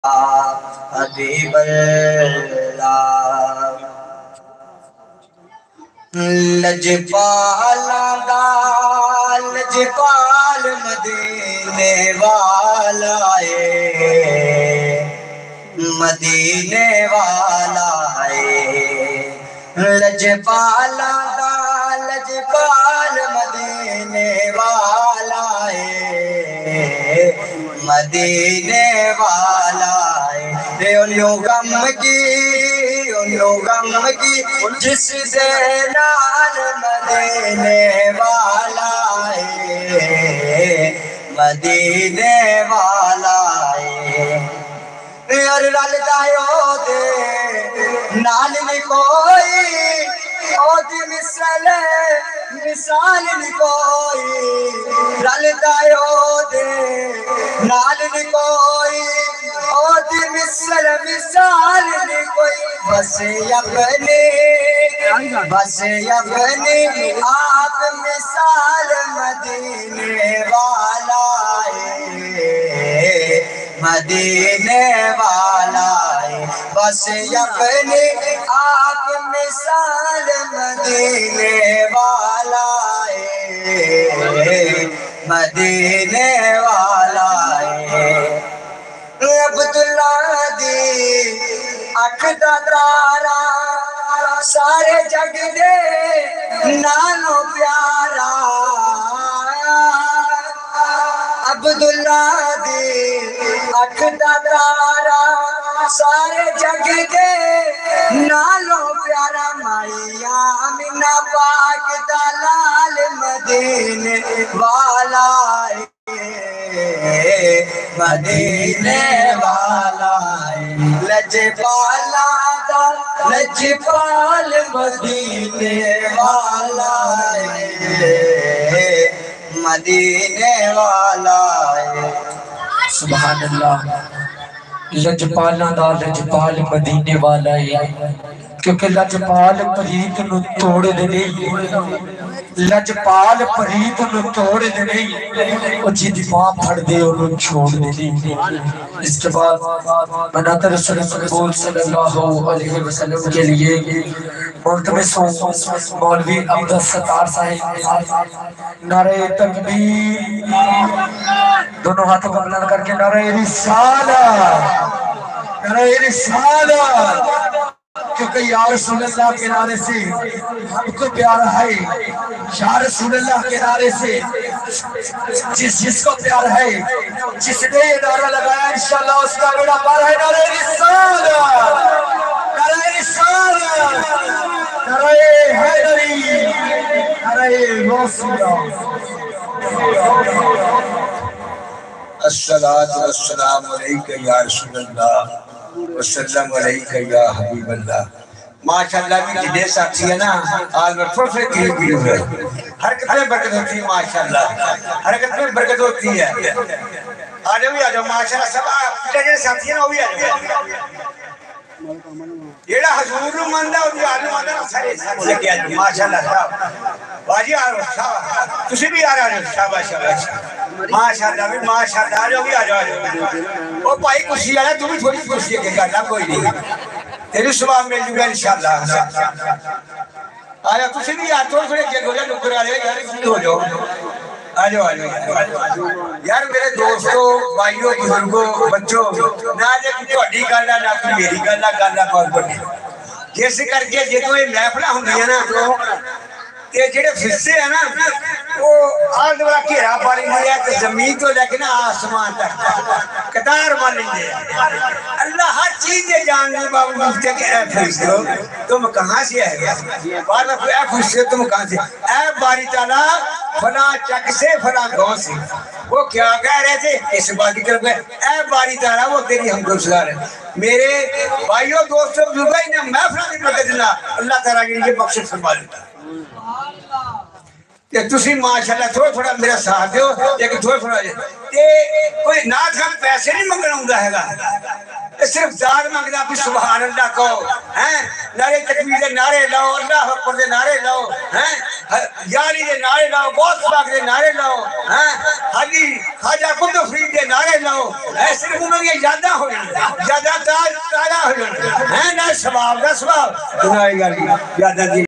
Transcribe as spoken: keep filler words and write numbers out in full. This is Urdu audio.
حبیب اللہ لجپالا دا لجپال مدینے والا ہے مدینے والا ہے لجپالا دا لجپال مدینے والا ہے مدینے والا ہے انہوں غم کی انہوں غم کی جس دے نال مدینے والا ہے مدینے والا ہے اور رلدا او دے نال نہیں کوئی او دی مثال مثال نہیں کوئی رلدا او دے نال نہیں کوئی او دی مثال مثال نہیں کوئی بس اپنی بس اپنی آپ مثال مدینے والا ہے مدینے والا ہے بس اپنی آپ مثال مدینے والا ہے مدینے والا ہے عبداللہ دی اکھ دا تارا سارے جگ دے نالو پیارا عبداللہ دی اکھ دا تارا سارے جگ دے نالو پیارا مائی آمینہ پاک دلال مدینے والا مدینے والا لجپالا دا لجپال مدینے والا مدینے والا سبحان اللہ لجپالا دا لجپال مدینے والا ہے کیونکہ لجپال پریت نو توڑ دے نہیں لجپال پریت نو توڑ دے نہیں اور جی دماغ پھڑ دے اور نو چھوڑ دے نہیں اس کے بعد منات رسول مقبول صلی اللہ علیہ وسلم کے لیے ملتمس ہوں مولوی عبدالستار صاحب نعرہ تکبیر دونوں ہاتھوں کو بلند کر کے نعرہ رسالت نعرہ رسالت کیونکہ یا رسول اللہ کے نعرے سے ہم کو پیارا ہے یا رسول اللہ کے نعرے سے جس جس کو پیار ہے جس نے یہ نعرہ لگایا انشاءاللہ اس کا بیڑا پار ہے نعرہ رسالت نعرہ رسالت نعرہ حیدری نعرہ غوثیہ الصلاة والسلام علیکہ یا رسول اللہ وسلم علیکہ یا حبیب اللہ ماشاءاللہ بھی جدے ساتھی ہے نا آل میں تھوڑ سے قریب بھی ہوئے حرکت میں برکت ہوتی ہے ماشاءاللہ حرکت میں برکت ہوتی ہے آجو بھی آجو ماشاءاللہ سب جدے ساتھی ہے نا وہ بھی آجو جیڑا حضور مندہ وہ بھی آجو مندہ سارے ساتھی لگے آجو ماشاءاللہ صاحب واجی آجو صاحب تسی بھی آ رہا آجو شابہ شابہ ماشاءاللہ بھی ماشاءاللہ آجو بھی آجو آجو وہ پائی کسی آیا تو بھی تھوڑی کسی ہے کہ کرنا کوئی نہیں تیری صبح مل جوں گا انشاءاللہ آیا تسی بھی آج تھوڑے تھوڑے کیا گوجہ نکر آ رہے یار کسی ہو جاؤ آجو آجو یار میرے دوستوں بھائیوں بزرگوں بچوں نہ جے کچھ اڈی گالا نہ کوئی میری گالا گالا بہت بڑی جیسے کر کے جے تو یہ محفلہ ہوں گی ہے نا یہ جڑے فصے ہیں نا وہ آل دولا کیرا پاری نہیں ہے تو زمین تو لیکن آسمان تک قطار مان لیندے اللہ ہر چیز دے جان لی بابو مفتے کہ اے فصے تم کہاں سے آئے گا بعد میں اے فصے تم کہاں سے اے باری تعالیٰ فلاں چک سے فلاں گاؤں سے وہ کیا کہہ رہے تھے اس بات کی طرف گئے اے باری تعالیٰ وہ تیری ہم کو سزا رہے میرے بھائیوں دوستوں بزرگائی نے محفلہ دی برکت اللہ اللہ تعالیٰ کی یہ بخشش فرما لیتا کہ تسی ماشاءاللہ تھوڑا تھوڑا میرا ساتھ دیو لیکن تھوڑا تھوڑا کہ کوئی نات خان پیسے نہیں منگنا ہوں گا ہے گا صرف داد منگدا بھی سبحان اللہ کہو ہیں نعرے تکبیر دے نعرے لاؤ اللہ اکبر دے نعرے لاؤ ہیں یاری دے نعرے لاؤ بہت پاک دے نعرے لاؤ ہیں حاجی خواجہ قطب فرید دے نعرے لاؤ اے صرف انہوں نے یاداں ہو جانا یاداں تازہ ہو جانا ہیں نہ ثواب نہ ثواب سنائی گا یاداں دی